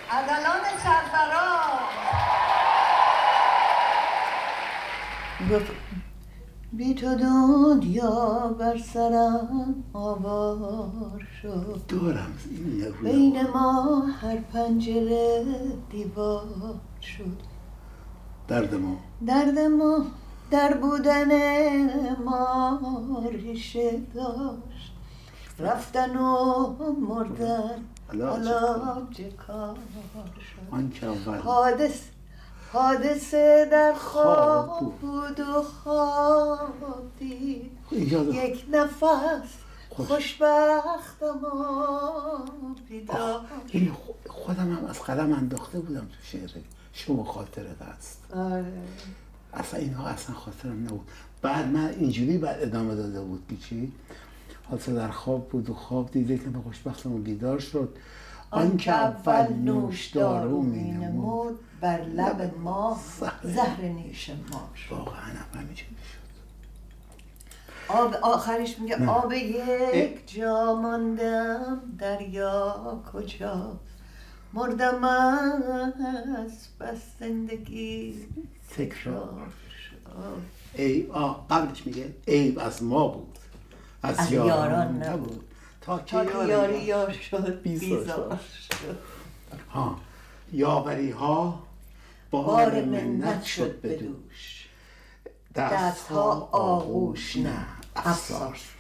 عدلان سرفراز. گفت بی تو دنیا بر سرم آوار شد، دارم بین ما هر پنجره دیوار شد. درد ما در بودن ما ریشه داشت، رفتن و مردن علاج کار شد. آن که اول حادثه در خواب بود و خواب دید، یک نفس خوشبختم بیدار. خودم هم از قلم انداخته بودم تو شعر شما خاطرت هست. اصلا اینها اصلا خاطرم نبود. بعد من اینجوری بعد ادامه داده بود که چی؟ حادثه در خواب بود و خواب دید، یک نفس خوشبختم بیدار شد. آن که اول نوش دارو می نمود، بر لب ما زهر نیش ما شد. واقعا همینجوری شد. آخرش میگه آب یک جا ماندم، دریا کجاست؟ مردم از بس زندگی تکرار شد. قبلش میگه عیب از ما بود، از یاران نبود، تا که یاری یار شد بیزار شد. یاوری ها بار منت شد به دوش، دست ها آغوش نه افسار.